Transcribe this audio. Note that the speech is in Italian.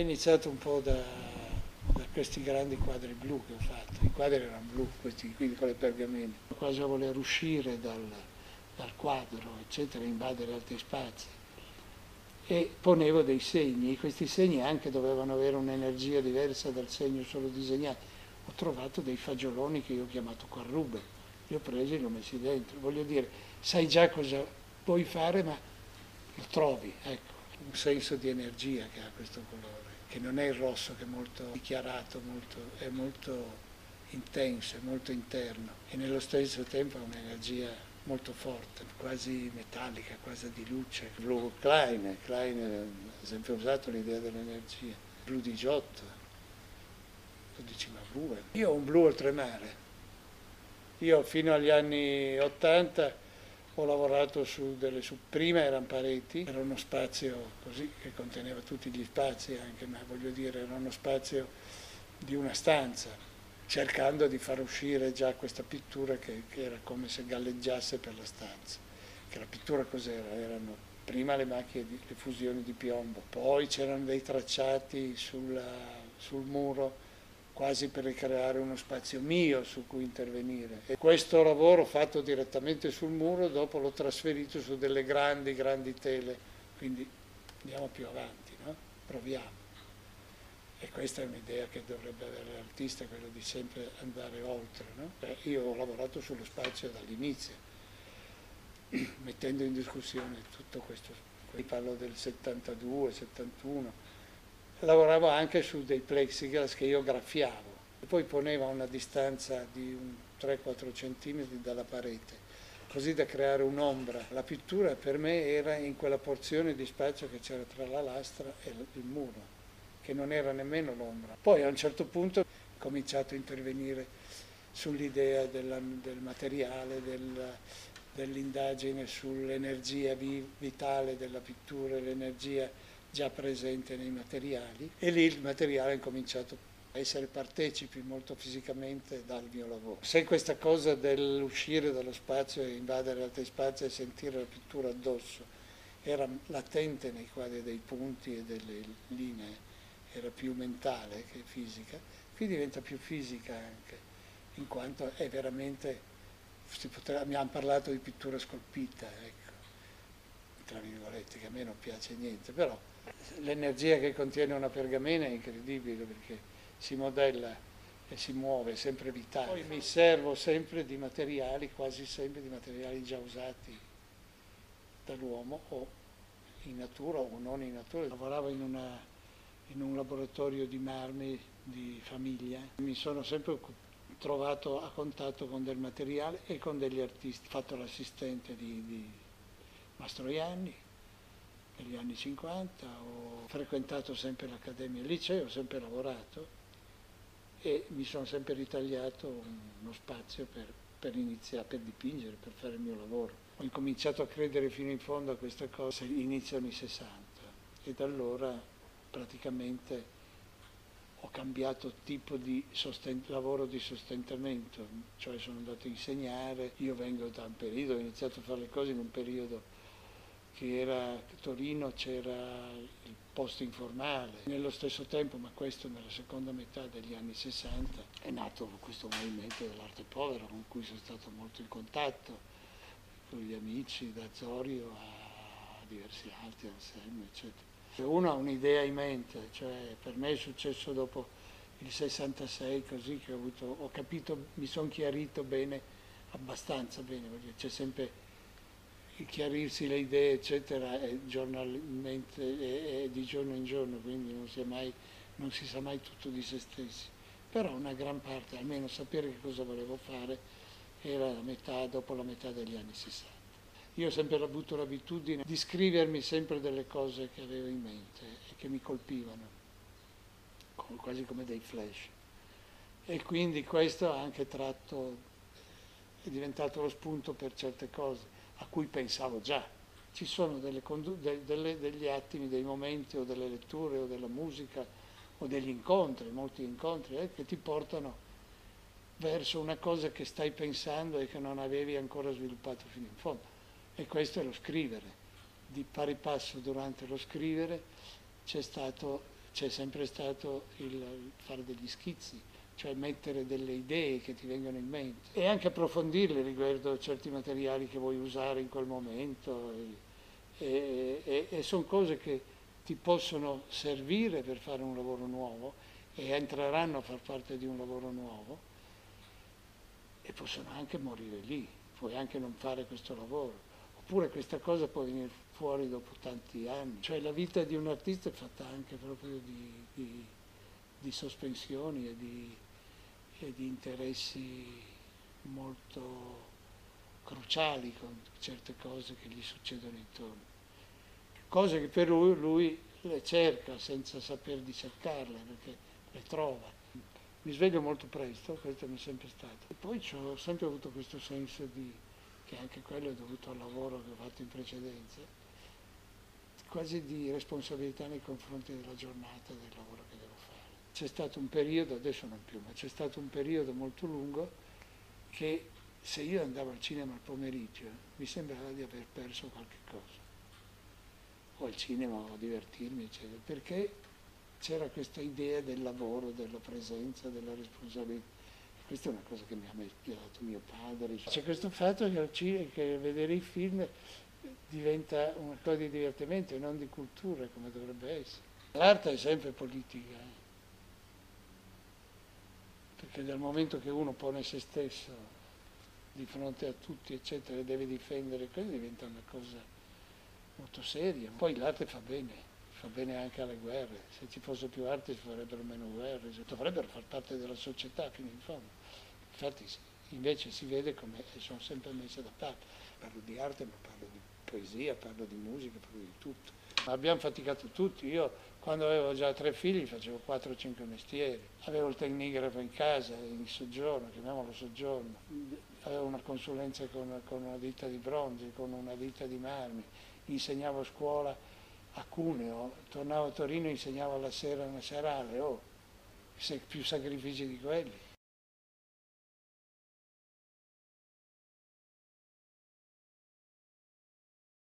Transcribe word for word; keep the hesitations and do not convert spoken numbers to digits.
iniziato un po' da, da questi grandi quadri blu che ho fatto. I quadri erano blu, questi qui con le pergamene. Quasi a voler uscire dal, dal quadro, eccetera, invadere altri spazi. E ponevo dei segni, questi segni anche dovevano avere un'energia diversa dal segno solo disegnato. Ho trovato dei fagioloni che io ho chiamato carrube, li ho presi e li ho messi dentro. Voglio dire, sai già cosa puoi fare, ma lo trovi, ecco, un senso di energia che ha questo colore, che non è il rosso che è molto dichiarato, molto, è molto intenso, è molto interno e nello stesso tempo ha un'energia molto forte, quasi metallica, quasi di luce. Blu Klein, Klein ha sempre usato l'idea dell'energia. Blu di Giotto, tu dici ma blu è... Io ho un blu oltremare. Io fino agli anni ottanta ho lavorato su delle... Su, prima erano pareti, era uno spazio così che conteneva tutti gli spazi anche, ma voglio dire era uno spazio di una stanza, cercando di far uscire già questa pittura che, che era come se galleggiasse per la stanza. Che la pittura cos'era? Erano prima le macchie, di, le fusioni di piombo, poi c'erano dei tracciati sulla, sul muro quasi per ricreare uno spazio mio su cui intervenire. E questo lavoro fatto direttamente sul muro dopo l'ho trasferito su delle grandi, grandi tele, quindi andiamo più avanti, no? Proviamo. E questa è un'idea che dovrebbe avere l'artista, quello di sempre andare oltre, no? Beh, io ho lavorato sullo spazio dall'inizio, mettendo in discussione tutto questo. Qui parlo del settantadue, settantuno. Lavoravo anche su dei plexiglass che io graffiavo e poi ponevo a una distanza di tre quattro centimetri dalla parete, così da creare un'ombra. La pittura per me era in quella porzione di spazio che c'era tra la lastra e il muro, che non era nemmeno l'ombra. Poi a un certo punto ho cominciato a intervenire sull'idea della, del materiale, del, dell'indagine sull'energia vitale della pittura, l'energia già presente nei materiali, e lì il materiale ha cominciato a essere partecipi molto fisicamente dal mio lavoro. Se questa cosa dell'uscire dallo spazio e invadere altri spazi e sentire la pittura addosso era latente nei quadri dei punti e delle linee, era più mentale che fisica, qui diventa più fisica anche, in quanto è veramente, si potrà, abbiamo parlato di pittura scolpita, ecco, tra virgolette, che a me non piace niente, però l'energia che contiene una pergamena è incredibile perché si modella e si muove, è sempre vitale. Poi mi servo sempre di materiali, quasi sempre di materiali già usati dall'uomo o in natura o non in natura. Lavoravo in una in un laboratorio di marmi di famiglia. Mi sono sempre trovato a contatto con del materiale e con degli artisti. Ho fatto l'assistente di, di Mastroianni negli anni cinquanta, ho frequentato sempre l'accademia e il liceo, ho sempre lavorato e mi sono sempre ritagliato uno spazio per, per iniziare, per dipingere, per fare il mio lavoro. Ho incominciato a credere fino in fondo a questa cosa inizio anni sessanta e da allora praticamente ho cambiato tipo di sosten- lavoro di sostentamento, cioè sono andato a insegnare, io vengo da un periodo, ho iniziato a fare le cose in un periodo che era a Torino, c'era il posto informale, nello stesso tempo, ma questo nella seconda metà degli anni sessanta, è nato questo movimento dell'arte povera con cui sono stato molto in contatto, con gli amici, da Zorio a diversi altri, Anselmo, eccetera. Uno ha un'idea in mente, cioè per me è successo dopo il sessantasei così che ho avuto, ho capito, mi sono chiarito bene, abbastanza bene, perché c'è sempre il chiarirsi le idee eccetera è giornalmente, è, è di giorno in giorno, quindi non si, è mai, non si sa mai tutto di se stessi, però una gran parte, almeno sapere che cosa volevo fare, era la metà, dopo la metà degli anni sessanta. Io ho sempre avuto l'abitudine di scrivermi sempre delle cose che avevo in mente e che mi colpivano, quasi come dei flash. E quindi questo ha anche tratto, è diventato lo spunto per certe cose a cui pensavo già. Ci sono delle condu- de- delle, degli attimi, dei momenti o delle letture o della musica o degli incontri, molti incontri, eh, che ti portano verso una cosa che stai pensando e che non avevi ancora sviluppato fino in fondo. E questo è lo scrivere. Di pari passo durante lo scrivere c'è stato c'è sempre stato il fare degli schizzi, cioè mettere delle idee che ti vengono in mente e anche approfondirle riguardo certi materiali che vuoi usare in quel momento e, e, e, e sono cose che ti possono servire per fare un lavoro nuovo e entreranno a far parte di un lavoro nuovo e possono anche morire lì, puoi anche non fare questo lavoro, oppure questa cosa può venire fuori dopo tanti anni, cioè la vita di un artista è fatta anche proprio di, di, di sospensioni e di, e di interessi molto cruciali con certe cose che gli succedono intorno, cose che per lui, lui le cerca senza saper di cercarle perché le trova. Mi sveglio molto presto, questo mi è sempre stato. E poi ho sempre avuto questo senso di, che anche quello è dovuto al lavoro che ho fatto in precedenza, quasi di responsabilità nei confronti della giornata e del lavoro che devo fare. C'è stato un periodo, adesso non più, ma c'è stato un periodo molto lungo che se io andavo al cinema al pomeriggio mi sembrava di aver perso qualche cosa, o al cinema o a divertirmi, eccetera, perché c'era questa idea del lavoro, della presenza, della responsabilità. Questa è una cosa che mi ha dato mio padre. C'è questo fatto che, al cinema, che vedere i film diventa una cosa di divertimento e non di cultura come dovrebbe essere. L'arte è sempre politica, eh? Perché dal momento che uno pone se stesso di fronte a tutti, eccetera, e deve difendere, quello diventa una cosa molto seria. Poi l'arte fa bene. Fa bene anche alle guerre, se ci fosse più arte ci farebbero meno guerre, dovrebbero far parte della società fino in fondo. Infatti invece si vede come sono sempre messe da parte. Parlo di arte, ma parlo di poesia, parlo di musica, parlo di tutto. Ma abbiamo faticato tutti, io quando avevo già tre figli facevo quattro o cinque mestieri, avevo il tecnigrafo in casa, in soggiorno, chiamiamolo soggiorno, avevo una consulenza con, con una ditta di bronzi, con una ditta di marmi, insegnavo a scuola a Cuneo, tornavo a Torino e insegnavo alla sera una serale, oh, se più sacrifici di quelli.